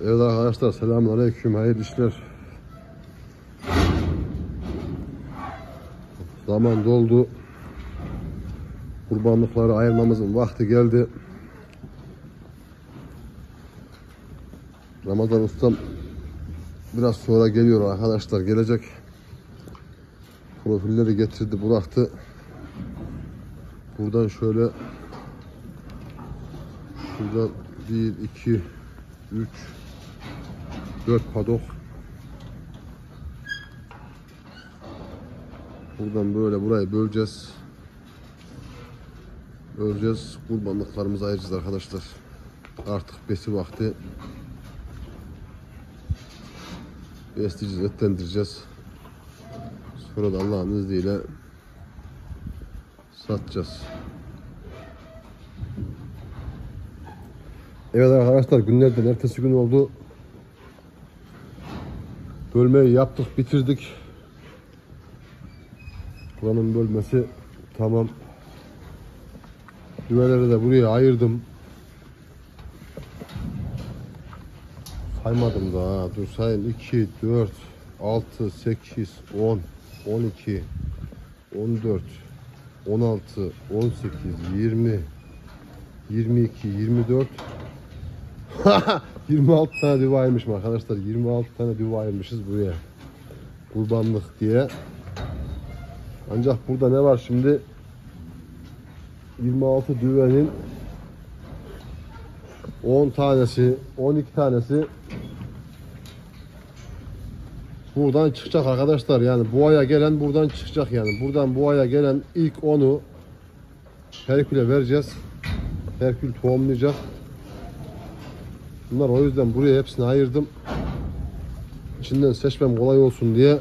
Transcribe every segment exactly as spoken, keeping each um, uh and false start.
Evet arkadaşlar, selamünaleyküm, hayırlı işler. Zaman doldu. Kurbanlıkları ayırmamızın vakti geldi. Ramazan ustam biraz sonra geliyor arkadaşlar, gelecek. Profilleri getirdi, bıraktı. Buradan şöyle şuradan bir, iki, üç, dört padok. Buradan böyle burayı böleceğiz. Böleceğiz. Kurbanlıklarımızı ayıracağız arkadaşlar. Artık besi vakti. Besleyeceğiz, etlendireceğiz. Sonra da Allah'ın izniyle satacağız. Evet arkadaşlar, günlerden ertesi gün oldu. Bölmeyi yaptık, bitirdik. Buranın bölmesi tamam. Düveleri de buraya ayırdım. Saymadım daha. Dur sayayım. iki, dört, altı, sekiz, on, on iki, on dört, on altı, on sekiz, yirmi, yirmi iki, yirmi dört. yirmi altı tane düve ayırmışım arkadaşlar. yirmi altı tane düve ayırmışız buraya. Kurbanlık diye. Ancak burada ne var şimdi? yirmi altı düvenin on tanesi, on iki tanesi buradan çıkacak arkadaşlar. Yani bu aya gelen buradan çıkacak yani. Buradan bu aya gelen ilk onu Herkül'e vereceğiz. Herkül tohumlayacak. Bunlar o yüzden buraya hepsini ayırdım. İçinden seçmem kolay olsun diye.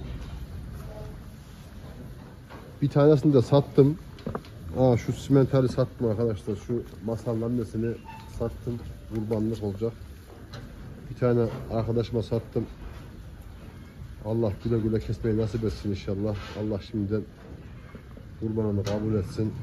Bir tanesini de sattım. Aa, şu simentali sattım arkadaşlar. Şu masanın annesini sattım. Kurbanlık olacak. Bir tane arkadaşıma sattım. Allah güle güle kesmeyi nasip etsin inşallah. Allah şimdiden kurbanını kabul etsin.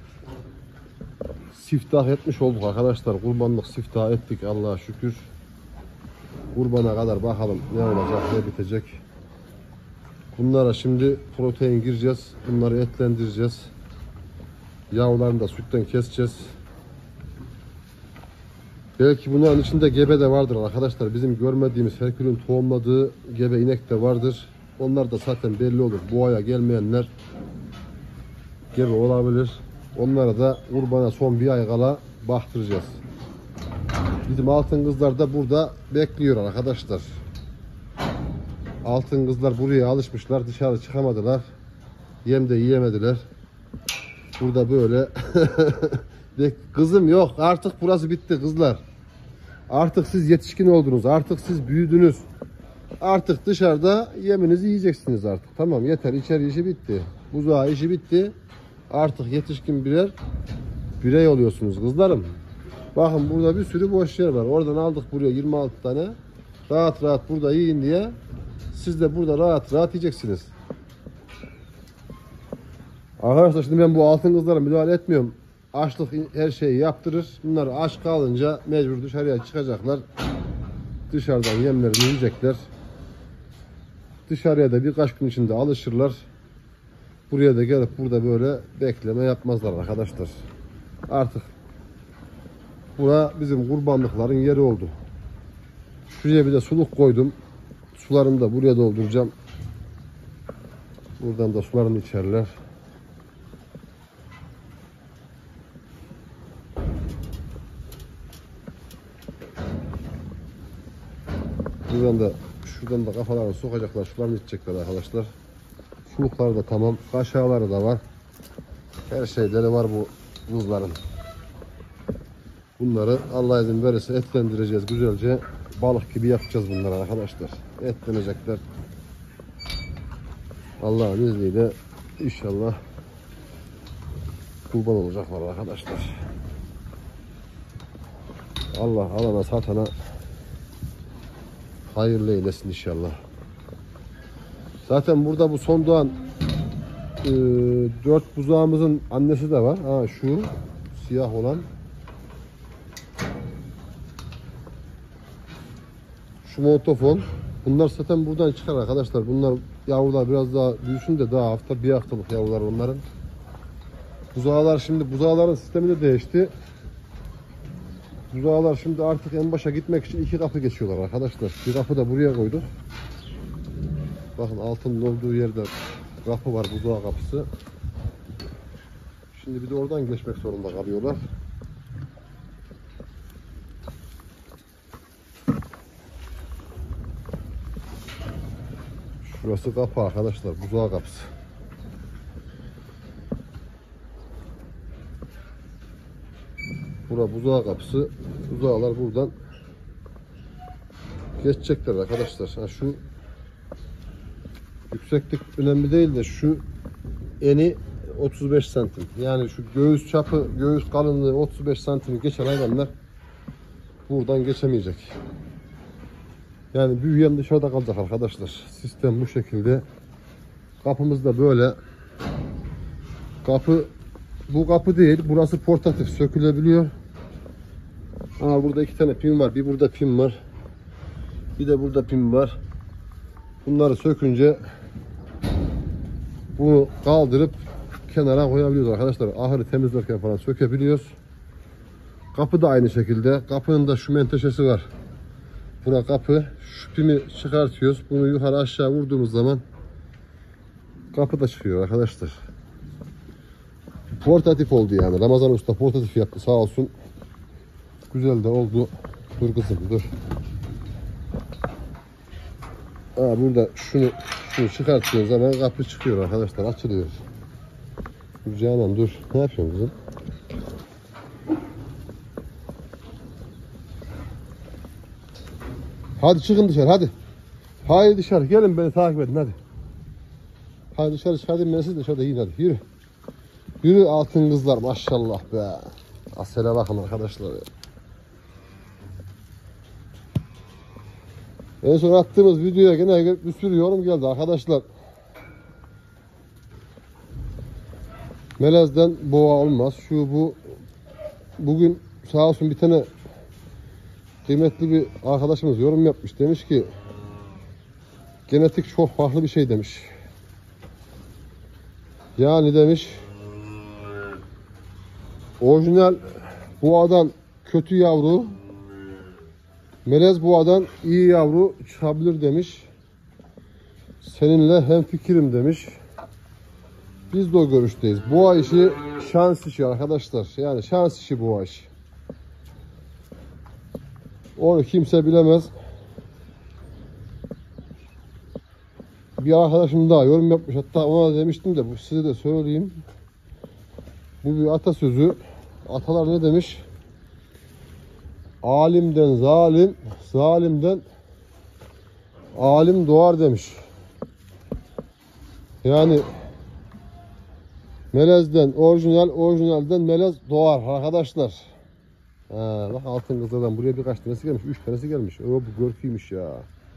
Siftah etmiş olduk arkadaşlar. Kurbanlık siftah ettik Allah'a şükür. Kurbana kadar bakalım ne olacak, ne bitecek. Bunlara şimdi protein gireceğiz. Bunları etlendireceğiz. Yavrularını da sütten keseceğiz. Belki bunların içinde gebe de vardır arkadaşlar. Bizim görmediğimiz Herkül'ün tohumladığı gebe inek de vardır. Onlar da zaten belli olur. Bu aya gelmeyenler gebe olabilir. Onlara da kurbana son bir ay kala baktıracağız. Bizim altın kızlar da burada bekliyor arkadaşlar. Altın kızlar buraya alışmışlar. Dışarı çıkamadılar. Yem de yiyemediler. Burada böyle kızım yok, artık burası bitti kızlar. Artık siz yetişkin oldunuz. Artık siz büyüdünüz. Artık dışarıda yeminizi yiyeceksiniz artık. Tamam, yeter, içeri işi bitti. Buzağı işi bitti. Artık yetişkin birer birey oluyorsunuz kızlarım. Bakın burada bir sürü boş yer var. Oradan aldık buraya yirmi altı tane. Rahat rahat burada yiyin diye. Siz de burada rahat rahat yiyeceksiniz. Arkadaşlar şimdi ben bu altın kızlara müdahale etmiyorum. Açlık her şeyi yaptırır. Bunlar aç kalınca mecbur dışarıya çıkacaklar. Dışarıdan yemlerini yiyecekler. Dışarıya da birkaç gün içinde alışırlar. Buraya da gelip burada böyle bekleme yapmazlar arkadaşlar. Artık bura bizim kurbanlıkların yeri oldu. Şuraya bir de suluk koydum. Sularını da buraya dolduracağım. Buradan da sularını içerler. Buradan da şuradan da kafalarını sokacaklar, sularını içecekler arkadaşlar. Sulukları da tamam, kaşağıları da var. Her şeyleri var bu buzların. Bunları Allah izin verirse etlendireceğiz güzelce. Balık gibi yapacağız bunları arkadaşlar. Etlenecekler. Allah'ın izniyle inşallah kurban olacaklar arkadaşlar. Allah alana satana hayırlı eylesin inşallah. Zaten burada bu son doğan e, dört buzağımızın annesi de var. Ha, şu siyah olan. Şu montofon. Bunlar zaten buradan çıkar arkadaşlar. Bunlar yavrular biraz daha büyüsün de daha hafta bir haftalık yavrular onların. Buzağlar şimdi buzağların sistemi de değişti. Buzağlar şimdi artık en başa gitmek için iki kapı geçiyorlar arkadaşlar. Bir kapı da buraya koyduk. Bakın altının olduğu yerde kapı var, buzağı kapısı. Şimdi bir de oradan geçmek zorunda kalıyorlar. Şurası kapı arkadaşlar, buzağı kapısı. Bura buzağı kapısı. Buzağlar buradan geçecekler arkadaşlar. Ha, şu yükseklik önemli değil de şu eni otuz beş santim. Yani şu göğüs çapı, göğüs kalınlığı otuz beş santimi geçen hayvanlar buradan geçemeyecek. Yani büyüyen dışarıda kalacak arkadaşlar. Sistem bu şekilde. Kapımız da böyle. Kapı bu kapı değil. Burası portatif, sökülebiliyor. Ama burada iki tane pin var. Bir burada pin var. Bir de burada pin var. Bunları sökünce bunu kaldırıp kenara koyabiliyoruz arkadaşlar. Ahırı temizlerken falan sökebiliyoruz. Kapı da aynı şekilde. Kapının da şu menteşesi var. Bura kapı. Şu pimi çıkartıyoruz. Bunu yukarı aşağı vurduğumuz zaman kapı da çıkıyor arkadaşlar. Portatif oldu yani. Ramazan Usta portatif yaptı sağ olsun. Güzel de oldu. Dur kızım dur. Ha, burada şunu şunu çıkartıyoruz zaman kapı çıkıyor arkadaşlar, açılıyor. Dur Canan dur. Ne yapıyorsun kızım? Hadi çıkın dışarı hadi. Haydi dışarı gelin, beni takip edin hadi. Hadi dışarı çıkın, ben siz dışarıda yiyin hadi yürü. Yürü altın kızlar maşallah be. Asele bakın arkadaşlar. En son attığımız videoya gene bir sürü yorum geldi arkadaşlar. Melez'den boğa olmaz. Şu bu bugün sağ olsun bir tane kıymetli bir arkadaşımız yorum yapmış. Demiş ki genetik çok farklı bir şey demiş. Yani demiş orijinal boğadan kötü yavru, melez boğadan iyi yavru çıkabilir demiş. Seninle hemfikirim demiş. Biz de o görüşteyiz. Boğa işi şans işi arkadaşlar. Yani şans işi boğa işi. Onu kimse bilemez. Bir arkadaşım daha yorum yapmış. Hatta ona demiştim de bu size de söyleyeyim. Bu bir atasözü. Atalar ne demiş? Alimden zalim, zalimden alim doğar demiş. Yani melezden orijinal, orijinalden melez doğar arkadaşlar. Ha, bak altın kızlardan buraya birkaç tanesi gelmiş. Üç tanesi gelmiş. O bu görküymüş ya.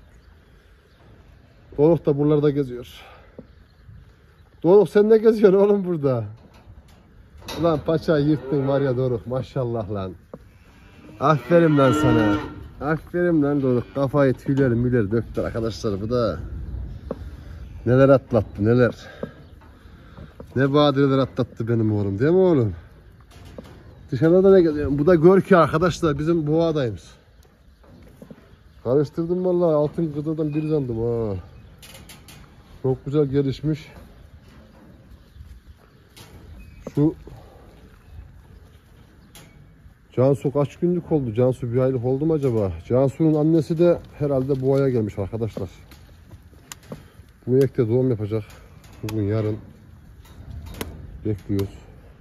Doruk da buralarda geziyor. Doruk sen ne geziyorsun oğlum burada? Ulan paçayı yırttın var ya Doruk, maşallah lan. Aferin lan sana. Aferin lan Doruk. Kafayı tüyler müller döktü arkadaşlar, bu da. Neler atlattı neler. Ne badireler atlattı benim oğlum, değil mi oğlum? Dışarıda da ne geziyor? Bu da Görki arkadaşlar, bizim boğadayız. Karıştırdım vallahi, altın kızlardan biri sandım ha. Çok güzel gelişmiş. Şu Cansu kaç günlük oldu? Cansu bir aylık oldu mu acaba? Cansu'nun annesi de herhalde boğaya gelmiş arkadaşlar. Bu ekte doğum yapacak. Bugün yarın bekliyoruz.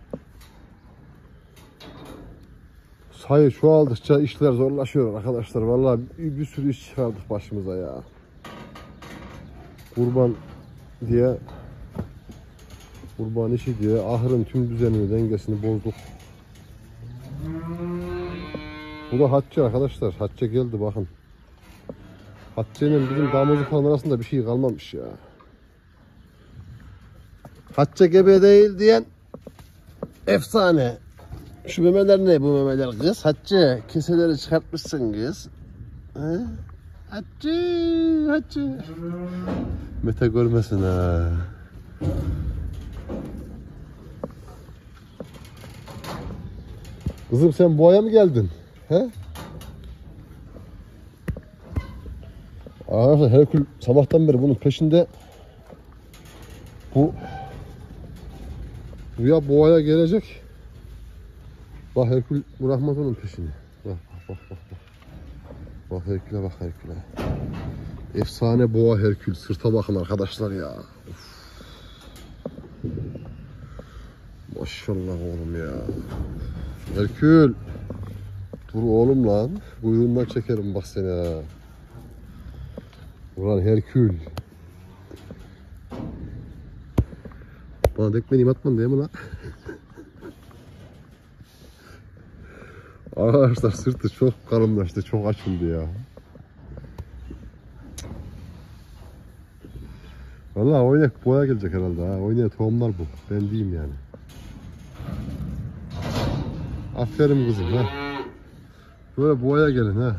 Sayı çoğaldıkça işler zorlaşıyor arkadaşlar. Vallahi bir, bir sürü iş çıkardık başımıza ya. Kurban diye kurban işi diye ahırın tüm düzenini, dengesini bozduk. Bu da Hatice arkadaşlar. Hatice geldi bakın. Hatice'nin bizim damızlıkların arasında bir şey kalmamış ya. Hatice gebe değil diyen efsane. Şu memeler ne bu memeler kız? Hatice keseleri çıkartmışsın kız. He? Hacı, hacı. Mete görmesin ha. Kızım sen boğaya mı geldin? He? Arkadaşlar Herkül sabahtan beri bunun peşinde. Bu Rüya boğaya gelecek. Bak Herkül bırakmaz onun peşini. Bak bak bak bak. Bak Herkül'e bak Herkül'e. Efsane boğa Herkül. Sırta bakın arkadaşlar ya. Of. Maşallah oğlum ya. Herkül. Dur oğlum lan. Kuyruğundan çekerim bak seni ha. Ulan Herkül. Bana dekmeliyim atman değil mi lan? Arkadaşlar sırtı çok kalınlaştı. Çok açıldı ya. Vallahi oynak boya gelecek herhalde ha. Oynaya tohumlar bu. Ben diyeyim yani. Aferin kızım ha. Böyle boya gelin ha.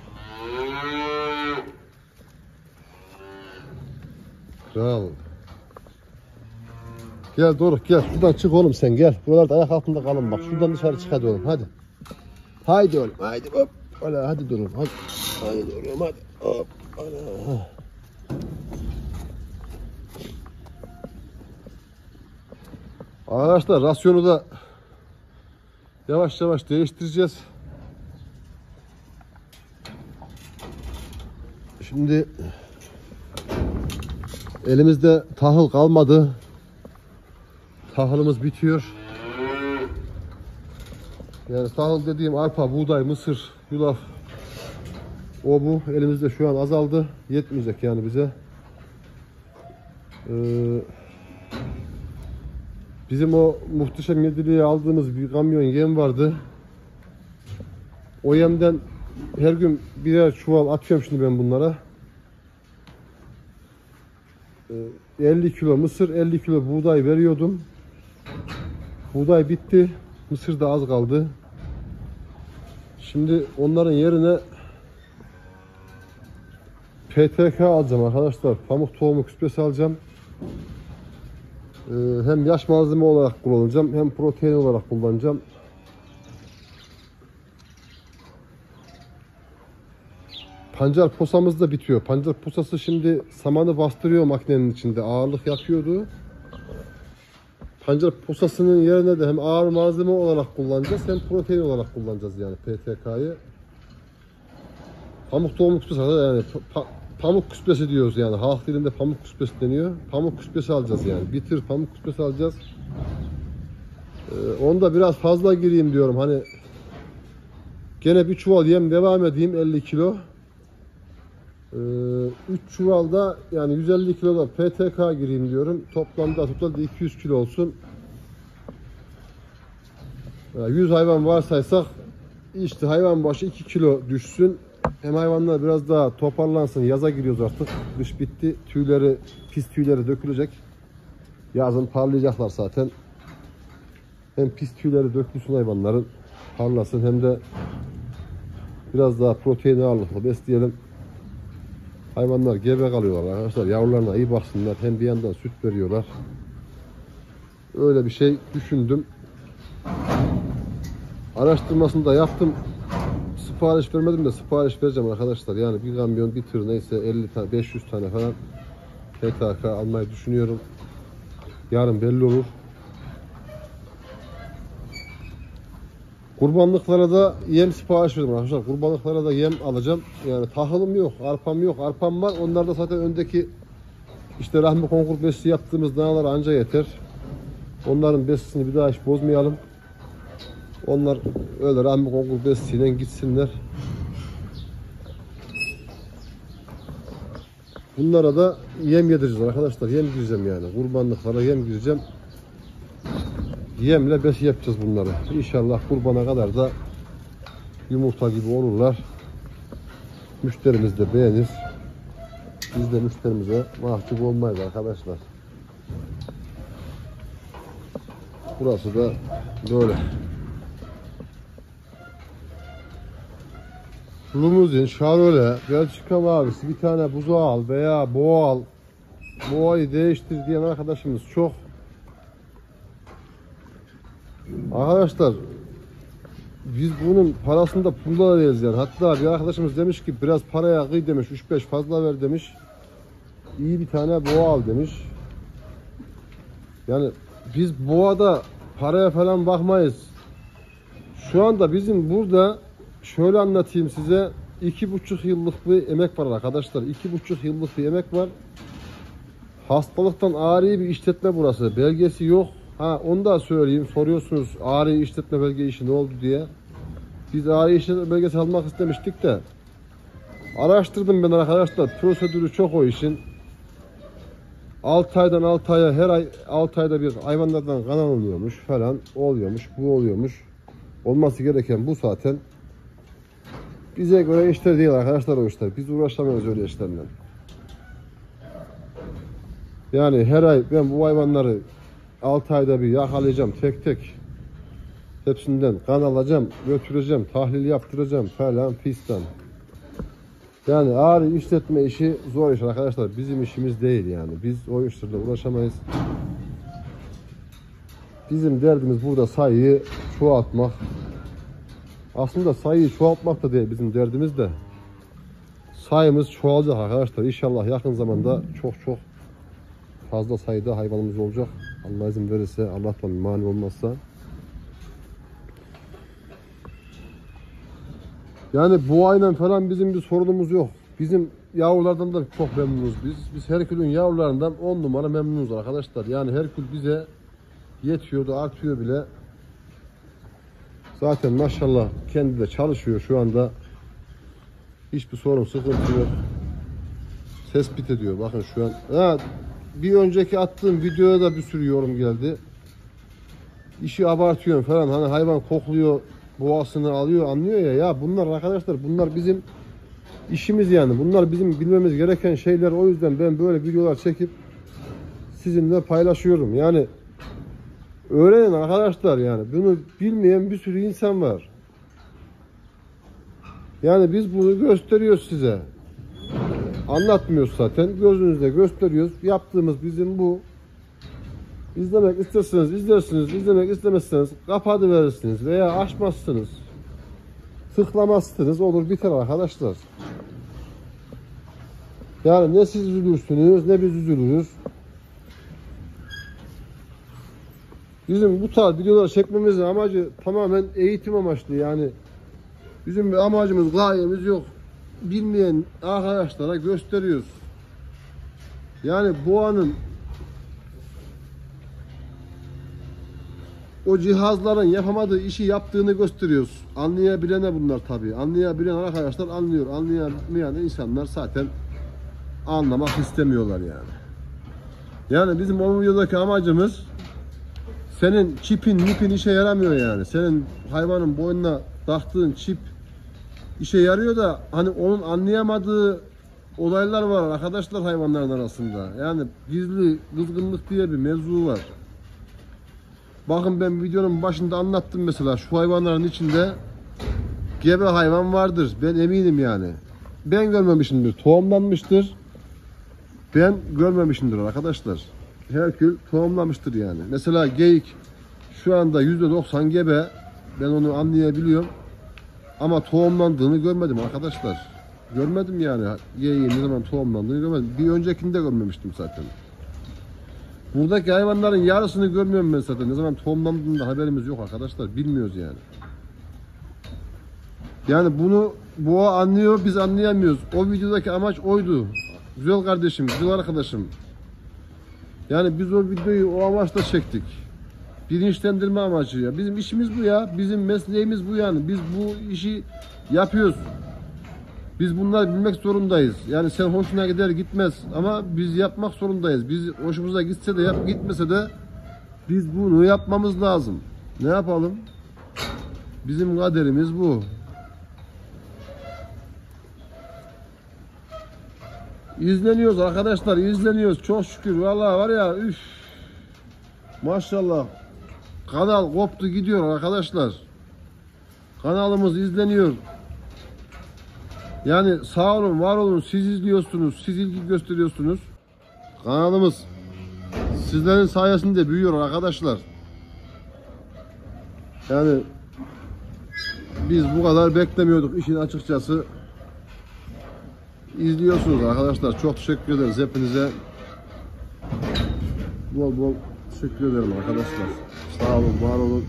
Kral. Gel Doruk gel. Şuradan çık oğlum sen gel. Buralarda ayak altında kalın bak. Şuradan dışarı çık hadi oğlum hadi. Haydi oğlum haydi hop. Hadi hadi durun hadi. Hadi oğlum hadi. Hop. Hadi. Arkadaşlar rasyonu da yavaş yavaş değiştireceğiz. Şimdi elimizde tahıl kalmadı. Tahılımız bitiyor. Yani tahıl dediğim arpa, buğday, mısır, yulaf, o bu elimizde şu an azaldı. Yetmeyecek yani bize. Ee, bizim o muhteşem yediliğe aldığımız bir kamyon yem vardı. O yemden her gün birer çuval atıyorum şimdi ben bunlara. Ee, elli kilo mısır, elli kilo buğday veriyordum. Buğday bitti. Mısır da az kaldı. Şimdi onların yerine P T K alacağım arkadaşlar. Pamuk tohumu küspesi alacağım. Ee, hem yaş malzeme olarak kullanacağım, hem protein olarak kullanacağım. Pancar posamız da bitiyor. Pancar posası şimdi samanı bastırıyor makinenin içinde. Ağırlık yapıyordu. Pancar posasının yerine de hem ağır malzeme olarak kullanacağız, hem protein olarak kullanacağız yani P T K'yı. Pamuk tohumu küspesi yani pa pamuk küspesi diyoruz yani. Halk dilinde pamuk küspesi deniyor. Pamuk küspesi alacağız yani. Bir tır pamuk küspesi alacağız. Ee, onda biraz fazla gireyim diyorum. Hani gene bir çuval yem devam edeyim elli kilo. üç ee, çuvalda yani yüz elli kilo da P T K gireyim diyorum. Toplamda toplamda iki yüz kilo olsun. Yani yüz hayvan varsaysak işte hayvan başı iki kilo düşsün. Hem hayvanlar biraz daha toparlansın. Yaza giriyoruz artık. Kış bitti. Tüyleri, pis tüyleri dökülecek. Yazın parlayacaklar zaten. Hem pis tüyleri dökülsün hayvanların. Parlasın, hem de biraz daha protein ağırlıklı besleyelim. Hayvanlar gebe kalıyorlar arkadaşlar. Yavrularına iyi baksınlar. Hem bir yandan süt veriyorlar. Öyle bir şey düşündüm. Araştırmasını da yaptım. Sipariş vermedim de sipariş vereceğim arkadaşlar. Yani bir kamyon, bir tır neyse elli tane, beş yüz tane falan P T K almayı düşünüyorum. Yarın belli olur. Kurbanlıklara da yem sipariş verdim arkadaşlar. Kurbanlıklara da yem alacağım. Yani tahılım yok, arpam yok. Arpam var. Onlar da zaten öndeki işte rahmi konkur besi yaptığımız danalar anca yeter. Onların besisini bir daha hiç bozmayalım. Onlar öyle rahmi konkur besiyle gitsinler. Bunlara da yem yedireceğiz arkadaşlar. Yem gireceğim yani. Kurbanlıklara yem gireceğim. Yemle besi yapacağız bunları. İnşallah kurbana kadar da yumurta gibi olurlar. Müşterimiz de beğenir. Biz de müşterimize mahcup olmayız arkadaşlar. Burası da böyle. limuzin, şarole, Belçika mavisi bir tane buzağı al veya boğa al. Boğayı değiştir diyen arkadaşımız çok. Arkadaşlar biz bunun parasını da pulda arayız yani. Hatta bir arkadaşımız demiş ki biraz paraya kıy demiş, üç beş fazla ver demiş. İyi bir tane boğa al demiş. Yani biz boğada paraya falan bakmayız. Şu anda bizim burada şöyle anlatayım size, iki buçuk yıllık bir emek var arkadaşlar. iki buçuk yıllık bir emek var. Hastalıktan ari bir işletme burası. Belgesi yok. Ha onu da söyleyeyim. Soruyorsunuz ari işletme belge işi ne oldu diye. Biz ari işletme belgesi almak istemiştik de. Araştırdım ben arkadaşlar. Prosedürü çok o işin. altı aydan altı aya, her ay altı ayda bir hayvanlardan kan alınıyormuş falan, oluyormuş, bu oluyormuş. Olması gereken bu zaten. Bize göre işler değil arkadaşlar o işler. Biz uğraşamıyoruz öyle işlerle. Yani her ay ben bu hayvanları altı ayda bir yakalayacağım tek tek. Hepsinden kan alacağım, götüreceğim, tahlil yaptıracağım falan fistan. Yani ağır işletme işi zor iş arkadaşlar. Bizim işimiz değil yani. Biz o işlerle uğraşamayız. Bizim derdimiz burada sayıyı çoğaltmak. Aslında sayıyı çoğaltmak da değil bizim derdimiz de. Sayımız çoğalacak arkadaşlar. İnşallah yakın zamanda çok çok fazla sayıda hayvanımız olacak. Allah izin verirse, Allah'tan mani olmazsa. Yani bu aynen falan bizim bir sorunumuz yok. Bizim yavrulardan da çok memnunuz biz. Biz Herkül'ün yavrularından on numara memnunuz arkadaşlar. Yani Herkül bize yetiyordu, artıyor bile. Zaten maşallah kendi de çalışıyor şu anda. Hiçbir sorun, sıkıntı yok. Tespit ediyor bakın şu an. Ha, bir önceki attığım videoya da bir sürü yorum geldi. İşi abartıyorum falan, hani hayvan kokluyor, boğasını alıyor, anlıyor ya. Ya bunlar arkadaşlar, bunlar bizim işimiz yani. Bunlar bizim bilmemiz gereken şeyler. O yüzden ben böyle videolar çekip sizinle paylaşıyorum. Yani öğrenin arkadaşlar yani. Bunu bilmeyen bir sürü insan var. Yani biz bunu gösteriyoruz size. Anlatmıyoruz zaten. Gözünüzde gösteriyoruz. Yaptığımız bizim bu. İzlemek isterseniz izlersiniz. İzlemek istemezseniz kapatıverirsiniz veya açmazsınız. Tıklamazsınız. Olur biter arkadaşlar. Yani ne siz üzülürsünüz ne biz üzülürüz. Bizim bu tarz videolar çekmemizin amacı tamamen eğitim amaçlı yani. Bizim bir amacımız, gayemiz yok. Bilmeyen arkadaşlara gösteriyoruz. Yani boğanın o cihazların yapamadığı işi yaptığını gösteriyoruz. Anlayabilene bunlar tabii. Anlayabilen arkadaşlar anlıyor. Anlayamayan insanlar zaten anlamak istemiyorlar yani. Yani bizim o videodaki amacımız, senin çipin, mipin işe yaramıyor yani. Senin hayvanın boynuna taktığın çip işe yarıyor da hani onun anlayamadığı olaylar var arkadaşlar hayvanların arasında. Yani gizli kızgınlık diye bir mevzu var. Bakın ben videonun başında anlattım mesela, şu hayvanların içinde gebe hayvan vardır. Ben eminim yani. Ben görmemişimdir. Tohumlanmıştır. Ben görmemişimdir arkadaşlar. Herkül tohumlamıştır yani. Mesela geyik şu anda yüzde doksan gebe. Ben onu anlayabiliyorum. Ama tohumlandığını görmedim arkadaşlar. Görmedim yani. Geyiğin ne zaman tohumlandığını görmedim. Bir öncekini de görmemiştim zaten. Buradaki hayvanların yarısını görmüyorum ben zaten. Ne zaman tohumlandığında haberimiz yok arkadaşlar. Bilmiyoruz yani. Yani bunu boğa anlıyor, biz anlayamıyoruz. O videodaki amaç oydu. Güzel kardeşim, güzel arkadaşım. Yani biz o videoyu o amaçla çektik. Bilinçlendirme amacı ya. Bizim işimiz bu ya. Bizim mesleğimiz bu yani. Biz bu işi yapıyoruz. Biz bunları bilmek zorundayız. Yani sen hoşuna gider gitmez ama biz yapmak zorundayız. Biz hoşumuza gitse de yap, gitmese de biz bunu yapmamız lazım. Ne yapalım? Bizim kaderimiz bu. İzleniyoruz arkadaşlar, izleniyoruz. Çok şükür. Vallahi var ya, üf. Maşallah. Kanal koptu gidiyor arkadaşlar. Kanalımız izleniyor. Yani sağ olun, var olun. Siz izliyorsunuz, siz ilgi gösteriyorsunuz. Kanalımız sizlerin sayesinde büyüyor arkadaşlar. Yani biz bu kadar beklemiyorduk işin açıkçası. İzliyorsunuz arkadaşlar. Çok teşekkür ederiz hepinize. Bol bol teşekkür ederim arkadaşlar. Sağ olun, var olun.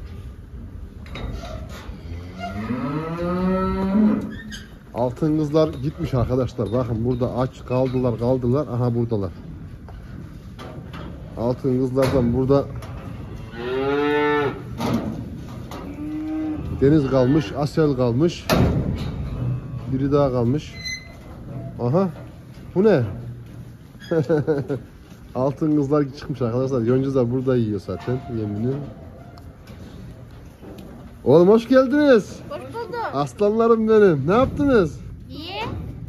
Altın kızlar gitmiş arkadaşlar. Bakın burada aç kaldılar kaldılar. Aha buradalar. Altın kızlardan burada Deniz kalmış, Asel kalmış. Biri daha kalmış. Aha. Bu ne? Altın kızlar çıkmış arkadaşlar. Yoncuzlar burada yiyor zaten yemini. Oğlum hoş geldiniz. Hoş bulduk. Aslanlarım benim. Ne yaptınız? İyi.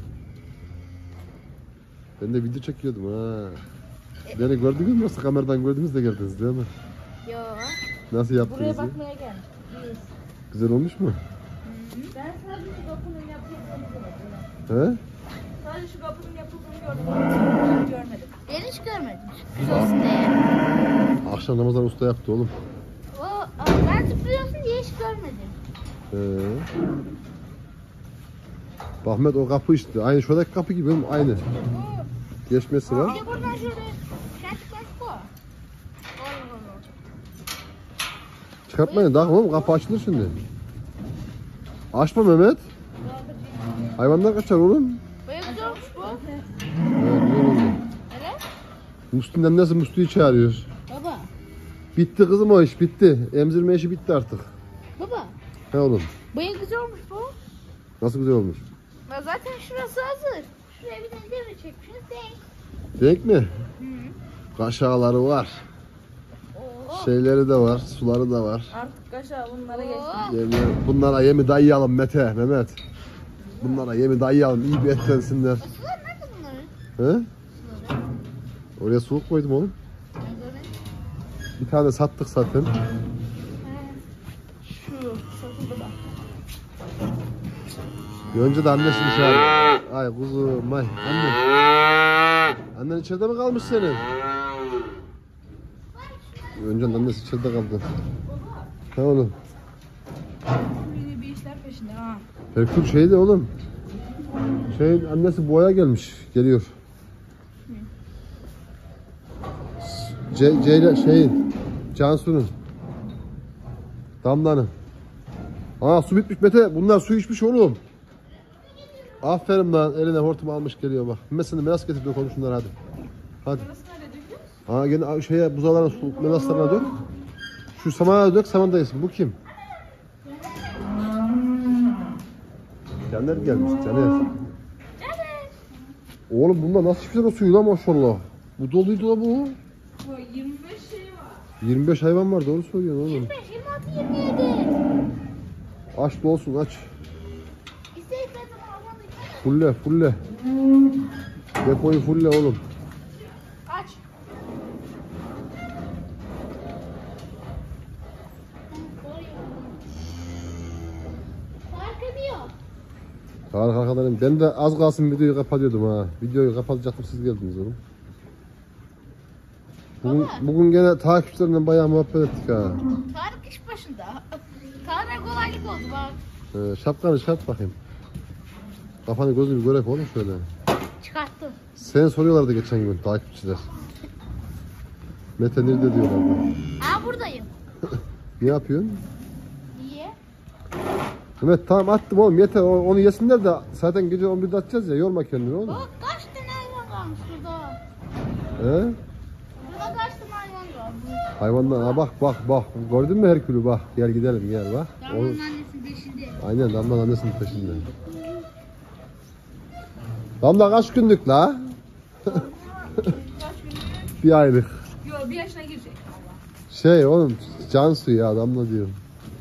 Ben de video çekiyordum ha. Beni gördünüz mü? Nasıl kameradan gördünüz de geldiniz değil mi? Yo. Nasıl yaptınız? Buraya ya? bakmaya geldik. İyiyiz. Güzel olmuş mu? Ben sadece şu kapının yapıldığını gördüm. He? Sadece şu kapının yapıldığını gördüm. Görmedim. Ben hiç görmedim. Sürpriz olsun diye. Akşam namazdan usta yaptı oğlum. O, ben sürpriz olsun diye hiç görmedim. He. Ahmet o kapı işte. Aynı şuradaki kapı gibi oğlum. Aynı. Geçmesi var. Bir de buradan şöyle kendi kaç bu. Allah Allah. Çıkartmayın daha oğlum. Kapı açılır şimdi. Açma Mehmet. Hayvanlar kaçar oğlum. Böyle güzel olmuş bu. Evet, güzel oldu. Evet. Musti'nin annesi Musti'yi çağırıyor. Baba. Bitti kızım o iş bitti. Emzirme işi bitti artık. Baba. He oğlum. Baya güzel olmuş bu. Nasıl güzel olmuş. Ya zaten şurası hazır. Şuraya bir tane devre çekmişiz. Denk. Denk mi? Hı. Kaşağıları var. Oo. Şeyleri de var. Suları da var. Artık kaşağı bunlara geçti. Oo. Yemi, bunlara yemi dayayalım Mete, Mehmet. Bunlara yemi dayayalım. İyi bir etlensinler. Sular nerede bunların? He? Oraya soğuk koydum oğlum. Ben görmedim. Bir tane sattık zaten. Şu satıldı da. Bir önce de annesini çağırıyor. Ay kuzum, ay anne. Annen içeride mi kalmış senin? Önce annesi içeride kaldı. Ha oğlum. Yine bir işler peşinde ha. Herkül şeydi oğlum. Şeyin annesi boya gelmiş. Geliyor. Ce Ceyla şeyin. Cansu'nun. Damla'nın. Aa su bitmiş Mete. Bunlar su içmiş oğlum. Aferin lan. Eline hortumu almış geliyor bak. Mesela melas getirdi konuşsunlar hadi. Hadi. Burası nerede döküyoruz? Aa gene şeye buzalarına su melaslarına dök. Şu samana dök saman dayısın. Bu kim? Caner gelmiş Caner. Oğlum bunda nasıl içmişler o suyu lan maşallah. Bu doluydu da bu. Bu yirmi beş şey var. yirmi beş hayvan var doğru söylüyorsun oğlum. yirmi beş, yirmi altı, yirmi yedi. Aç da olsun aç. İsteyiz ben sana almalıyım. Fulle fulle. Depoyu fulle oğlum. Aç. Farkı bir yok. Tarık arkadaşlarım ben de az kalsın videoyu kapatıyordum ha. Videoyu kapatacaktım siz geldiniz oğlum. Bugün, bugün gene takipçilerimle bayağı muhabbet ettik ha. Tarık iş başında. Tarık kolaylık oldu bak. Ee, şapkanı çıkart bakayım. Kafanı gözünü bir görek oğlum şöyle. Çıkarttım. Sen soruyorlardı geçen gün takipçiler. Mete nerede diyorlardı. Ha buradayım. Ne yapıyorsun? Niye? Mehmet tamam attım oğlum yeter O- onu yesinler de zaten gece on birde atacağız ya yorma kendini oğlum. Bak kaç tane hayvan kalmış burada. He? Burada kaç tane hayvan kalmış. Hayvanlar ha bak bak bak gördün mü Herkül'ü bak gel gidelim gel bak. O- Damla'nın annesinin peşinde. Aynen Damla'nın annesinin peşinde. Damla kaç günlük la? Kaç günlük? Bir aylık. Yo bir yaşına girecek. Şey oğlum Cansu ya Damla diyorum.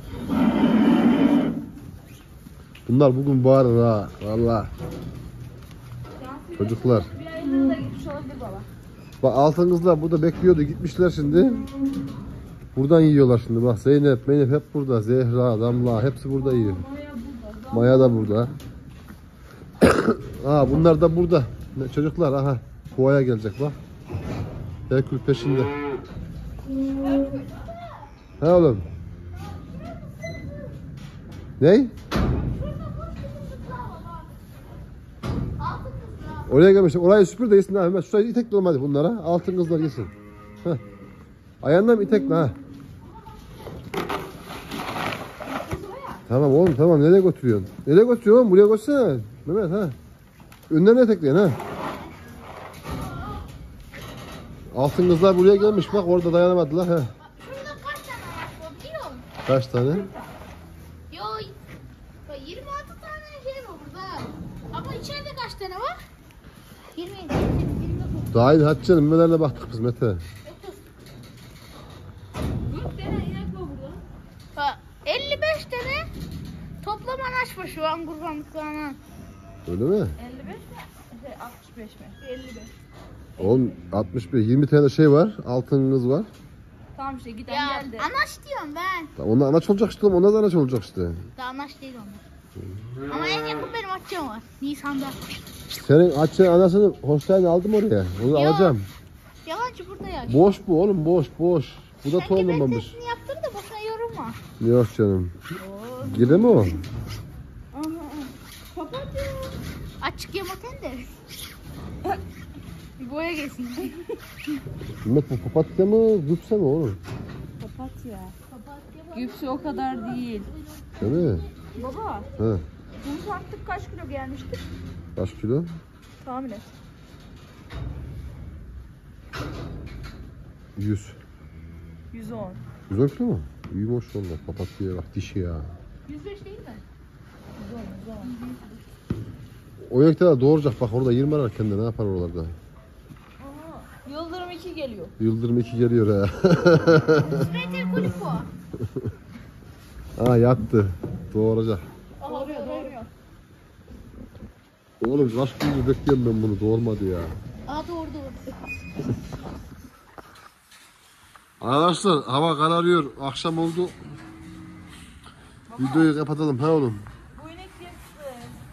Bunlar bugün bağırır ha valla. Çocuklar. Bir ayında gitmiş olabilir baba. Bak altın kızlar burada bekliyordu gitmişler şimdi. Buradan yiyorlar şimdi bak Zeynep, Meynep hep burada. Zehra, Damla hepsi burada yiyor. Maya burada. Maya da burada. Aa, bunlar da burada. Ne, çocuklar aha. Boğaya gelecek bak. Herkül peşinde. He oğlum. Ney? Oraya gelmişler. Orayı süpür de yesin ha. Hemen şurayı itekle oğlum hadi bunlara. Altın kızlar yesin. Heh. Ayağından mı itekle ha? Tamam oğlum tamam. Nereye götürüyorsun? Nereye götürüyorsun oğlum? Buraya götürsene. Mehmet ha. Önden itekleyin ha. Altın kızlar buraya gelmiş. Bak orada dayanamadılar. Ha. Şurada kaç tane var biliyor musun? Kaç tane? Yo, yirmi altı tane şey var burada. Ama içeride kaç tane var? yirmi yedi, yirmi sekiz, yirmi dokuz. Daha iyi hadi canım. Memelerine baktık biz Mete. Dört tane inek var burada. Ha, elli beş tane toplam anaç var şu an kurbanlıklarına. Öyle mi? elli beş mi? Şey, altmış beş mi? elli beş. Oğlum altmış bir, yirmi tane şey var. Altın kız var. Tamam işte giden Ya geldi. anaç diyorum ben. Onlar anaç olacak işte. Onlar da anaç olacak işte. Daha anaç değil onlar. Ama en yakın benim açacağım var. Nisan'da. Senin açın anasını Holstein'i aldım oraya. Onu Yok. alacağım. Yalancı burada ya. Boş bu oğlum boş boş. Bu da Sanki tohumlamamış. bestesini yaptır da boşuna yorulma. Yok canım. Gire mi o? Aha. Papatya. Açık yamaten de. Bir boya gelsin. Mehmet bu papatya mı? Güpse mi oğlum? Papatya. Papatya var. Güpsü o kadar değil. Değil mi? Baba, He. bunu taktık kaç kilo gelmişti? Kaç kilo? Tahmin et. yüz. yüz on. yüz on kilo mu? İyi maşallah. Papatya'ya bak dişi ya. yüz beş değil mi? yüz on, yüz on. O yekte de doğuracak bak orada yirmi arar kendine ne yapar oralarda. Aha, Yıldırım iki geliyor. Yıldırım iki geliyor ha. Metre kulüp o. Ha yattı. Doğuracak. Doğruyor, doğruyor. Oğlum kaç gündür bekliyorum ben bunu doğurmadı ya. Aa doğru doğru. Arkadaşlar hava kararıyor. Akşam oldu. Videoyu kapatalım ha oğlum. Bu inek yırttı.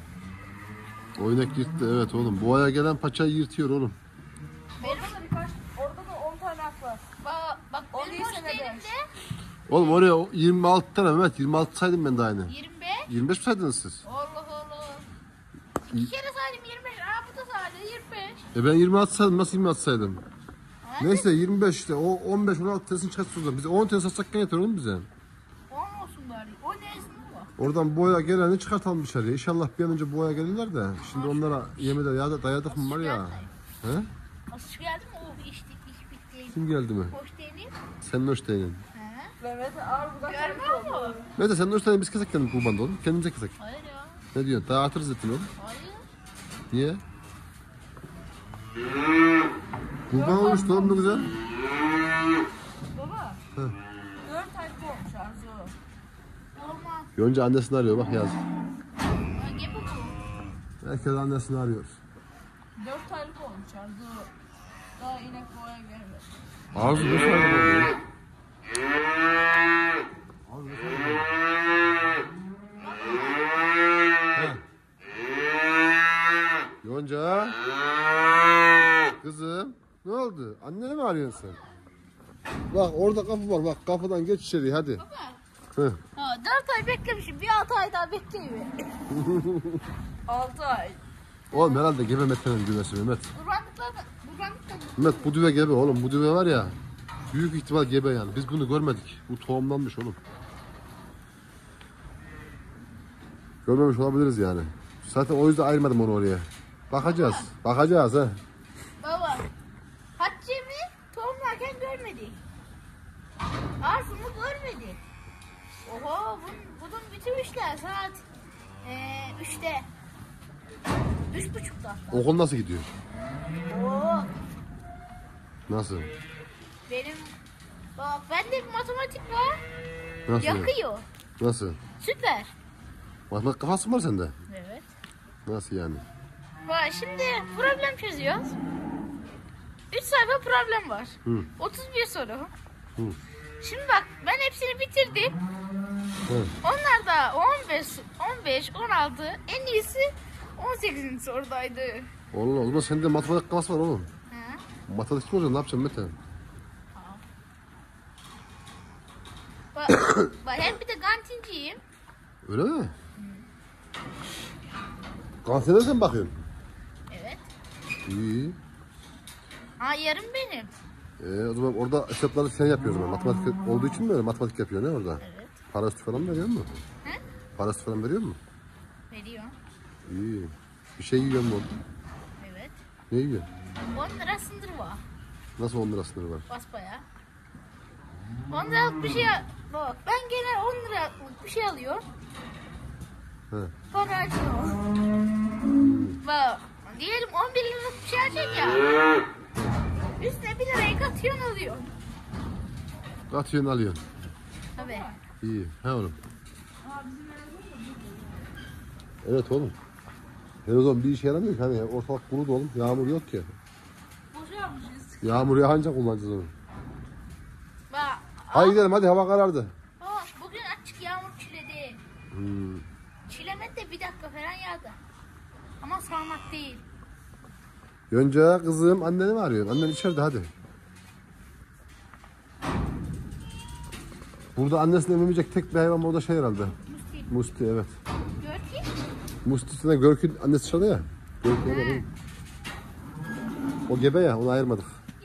Oynak yırttı evet oğlum. Boğaya gelen paçayı yırtıyor oğlum. Orada da birkaç, orada da on tane ak var. Bak, bak O benim değil hoş senede. değilim de Oğlum oraya o yirmi altı tane Mehmet. yirmi altı saydım ben de aynı. yirmi beş. yirmi beş mi saydınız siz? Allah Allah. İki kere saydım yirmi beş. Aa bu da saydı yirmi beş. E ben yirmi altı saydım. Nasıl yirmi altı saydım? Neyse yirmi beş işte. O on beş on altı tanesini çıkartıyoruz. Biz on tane satsak yeter oğlum bize. On olsun bari. O neresinde var? Oradan boya geleni çıkartalım dışarıya. İnşallah bir an önce boya gelirler de. Şimdi onlara yemeğe ya dayadık mı var ya. He? Asıl geldi mi? Oh içtik iç bitti. Kim geldi mi? Hoş değilim. Senin hoş değilin. He? Mehmet ağır budak Görmüyor musun? Mehmet senin hoş değilin biz kesek kendimiz kurbanda oğlum. Kendimize kesek. Hayır ya. Ne diyorsun? Daha atırız ettin oğlum. Hayır. Niye? Kurban olmuş oğlum ne güzel. Baba. Hı. Dört ay olmuş Arzu. Olmaz. Yonca annesini arıyor bak yaz. Ha, gebe bu. Herkes annesini arıyor. Dört aylık olmuş Arzu. Daha inek boğaya gelmedi. Arzu ne söyledi ya? Arzu ne söyledi? He. Yonca. Kızım. Ne oldu? Anneni mi arıyorsun sen? Bak orada kapı var bak kapıdan geç içeri hadi. Hı. Ha, dört ay beklemişim. Bir altı ay daha bekleyeyim. Altı ay. Oğlum herhalde gebe Mete'nin düvesi Mehmet. Kurbanlıklar da, kurbanlık da Mehmet bu düve gebe oğlum bu düve var ya. Büyük ihtimal gebe yani. Biz bunu görmedik. Bu tohumlanmış oğlum. Görmemiş olabiliriz yani. Zaten o yüzden ayırmadım onu oraya. Bakacağız. Bakacağız ha. Baba, Hatice'mi tohumlarken görmedik. Arzu'mu görmedik. Oho, bunun, bunun bütün işler saat ee, üçte. Üç buçukta. Okul nasıl gidiyor? Oo, Nasıl? benim bak bende bir matematik var. Nasıl? Yakıyor. Nasıl? Süper. Matematik kafası mı var sende? Evet. Nasıl yani? Bak şimdi problem çözüyoruz. Üç sayfa problem var. Hı. otuz bir soru. Hı. Şimdi bak ben hepsini bitirdim. Hı. Onlar da on beş, on beş, on altı. En iyisi on sekizinci sorudaydı. Allah, o zaman sende matematik kafası var oğlum. Ha? Matematik mi olacaksın? Ne yapacaksın Mete? Bak, bak hem bir de kantinciyim. Öyle mi? Kantine sen bakıyorsun. Evet. İyi. Ha yarım benim. Ee, o zaman orada hesapları sen yapıyorsun. Yani. Matematik olduğu için mi öyle matematik yapıyorsun ne orada? Evet. Para üstü falan veriyor mu? He? Para üstü falan veriyor mu? Veriyor. İyi. Bir şey yiyor mu? Evet. Ne yiyor? on lira sınır var. Nasıl on lira sınırı var? Basbaya. on liralık bir şey bak ben gene on liralık bir şey alıyorum. He. Sonra açıyorum. Bak diyelim on bir liralık bir şey alacak ya. Üstüne bir lirayı katıyorsun alıyorsun. Atıyorsun alıyorsun. Tabii. İyi. He oğlum. Evet oğlum. Televizyon bir işe yaramıyor ki. Hani ortalık kurudu oğlum. Yağmur yok ki. Boşa yapmışız. Yağmur yağınca kullanacağız onu. Bak. Hadi gidelim hadi, hava karardı. Bak bugün açık yağmur çiledi. Hmm. Çilemedi de bir dakika falan yağdı. Ama sağanak değil. Yonca kızım anneni mi arıyorsun? Annen içeride hadi. Burada annesini ememeyecek tek bir hayvan orada şey herhalde. Musti. Musti evet. Gör ki. Musti'sine Görk'ün annesi dışarıda ya. Görk'ün var oğlum. O gebe ya, onu ayırmadık.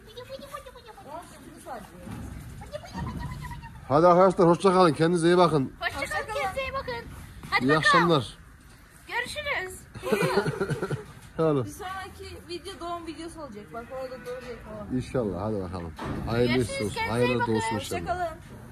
Hadi arkadaşlar hoşça kalın. Kendinize iyi bakın. Hoşçakalın. Kendinize iyi bakın. Hadi İyi bakalım. akşamlar. Görüşürüz. Oğlum. Bir sonraki video doğum videosu olacak. Bak orada doğacak o. İnşallah hadi bakalım. Hayırlısı Görüşürüz, olsun. kendinize iyi Hayırlı bakın. olsun inşallah. Hoşçakalın.